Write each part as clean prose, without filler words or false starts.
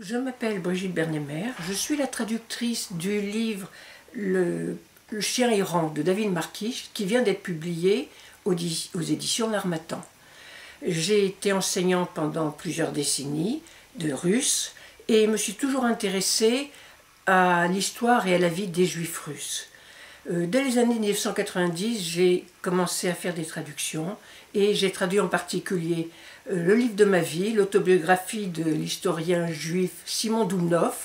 Je m'appelle Brigitte Bernémer, je suis la traductrice du livre Le chien errant de David Markish qui vient d'être publié aux éditions L'Harmattan. J'ai été enseignante pendant plusieurs décennies de russe et me suis toujours intéressée à l'histoire et à la vie des juifs russes. Dès les années 1990, j'ai commencé à faire des traductions et j'ai traduit en particulier le livre de ma vie, l'autobiographie de l'historien juif Simon Doumnov,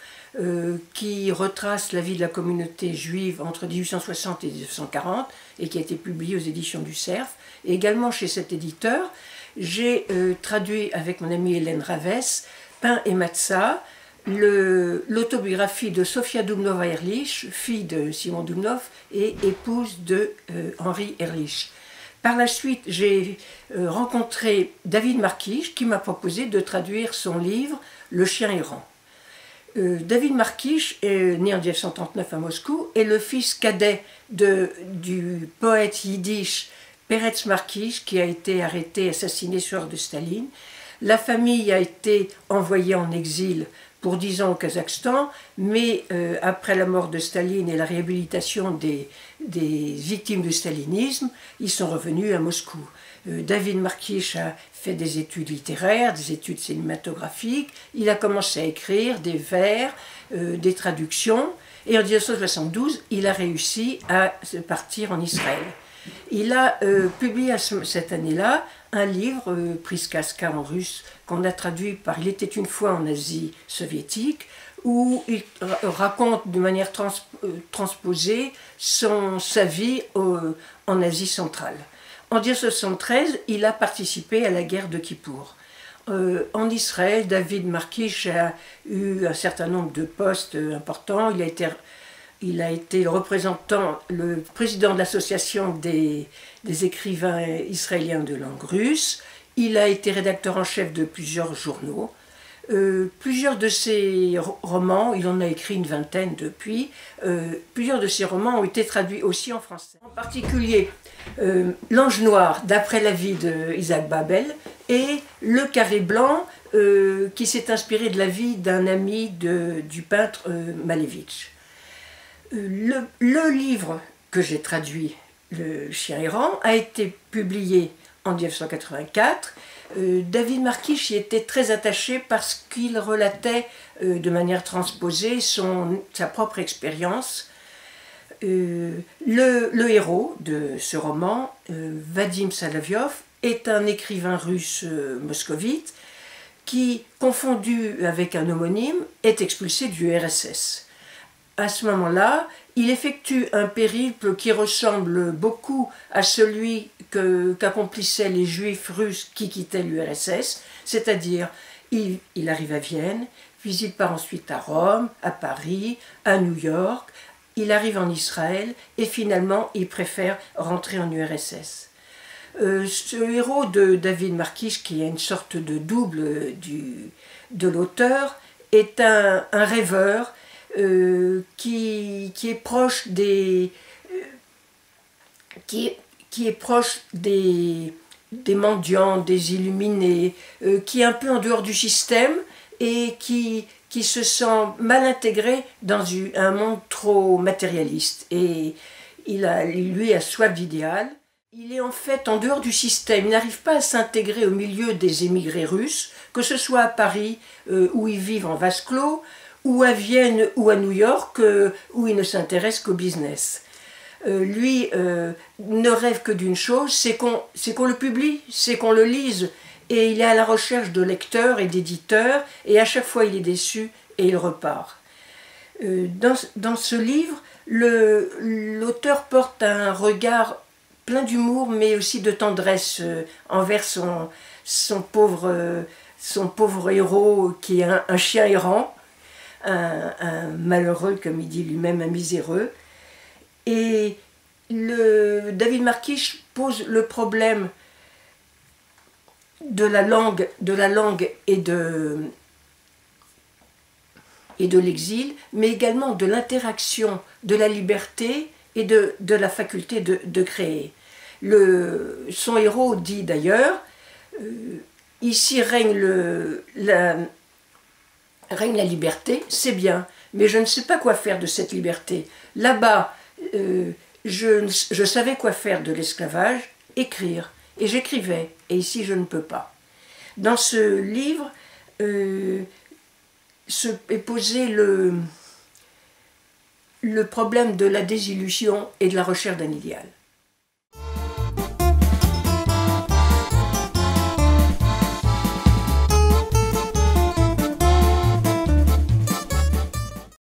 qui retrace la vie de la communauté juive entre 1860 et 1940 et qui a été publié aux éditions du Cerf. Et également chez cet éditeur, j'ai traduit avec mon amie Hélène Ravès Pain et Matzah, l'autobiographie de Sofia Doumnova-Ehrlich, fille de Simon Doumnov et épouse de Henri Ehrlich. Par la suite, j'ai rencontré David Markish qui m'a proposé de traduire son livre Le chien errant. David Markish est né en 1939 à Moscou et le fils cadet du poète yiddish Peretz Markish qui a été arrêté et assassiné sur ordre de Staline. La famille a été envoyée en exil pour 10 ans au Kazakhstan, mais après la mort de Staline et la réhabilitation des victimes du stalinisme, ils sont revenus à Moscou. David Markish a fait des études littéraires, des études cinématographiques, il a commencé à écrire des vers, des traductions, et en 1972, il a réussi à partir en Israël. Il a publié cette année-là un livre, Priskaska en russe, qu'on a traduit par Il était une fois en Asie soviétique, où il raconte de manière transposée sa vie en Asie centrale. En 1973, il a participé à la guerre de Kippour. En Israël, David Markish a eu un certain nombre de postes importants. Il a été le président de l'association des écrivains israéliens de langue russe. Il a été rédacteur en chef de plusieurs journaux. Plusieurs de ses romans, il en a écrit une vingtaine depuis, plusieurs de ses romans ont été traduits aussi en français. En particulier, L'Ange Noir, d'après la vie d'Isaac Babel, et Le Carré Blanc, qui s'est inspiré de la vie d'un ami du peintre Malevitch. Le livre que j'ai traduit, Le chien errant, a été publié en 1984. David Markish y était très attaché parce qu'il relatait de manière transposée sa propre expérience. Le héros de ce roman, Vadim Soloviov, est un écrivain russe moscovite qui, confondu avec un homonyme, est expulsé du RSS. À ce moment-là, il effectue un périple qui ressemble beaucoup à celui qu'accomplissaient les juifs russes qui quittaient l'URSS, c'est-à-dire il arrive à Vienne, puis il part ensuite à Rome, à Paris, à New York, il arrive en Israël et finalement il préfère rentrer en URSS. Ce héros de David Markish, qui est une sorte de double de l'auteur, est un rêveur qui est proche des mendiants, des illuminés, qui est un peu en dehors du système et qui se sent mal intégré dans un monde trop matérialiste. Et lui a soif d'idéal. Il est en fait en dehors du système, il n'arrive pas à s'intégrer au milieu des émigrés russes, que ce soit à Paris, où ils vivent en vase clos, ou à Vienne ou à New York, où il ne s'intéresse qu'au business. Lui ne rêve que d'une chose, c'est qu'on le publie, c'est qu'on le lise. Et il est à la recherche de lecteurs et d'éditeurs, et à chaque fois il est déçu et il repart. Dans ce livre, l'auteur porte un regard plein d'humour, mais aussi de tendresse envers son pauvre héros, qui est un chien errant, un malheureux, comme il dit lui-même, un miséreux. Et David Markish pose le problème de la langue et de l'exil, mais également de l'interaction, de la liberté et de la faculté de créer. Son héros dit d'ailleurs, ici règne règne la liberté, c'est bien, mais je ne sais pas quoi faire de cette liberté. Là-bas, je savais quoi faire de l'esclavage, écrire, et j'écrivais, et ici je ne peux pas. Dans ce livre est posé le problème de la désillusion et de la recherche d'un idéal.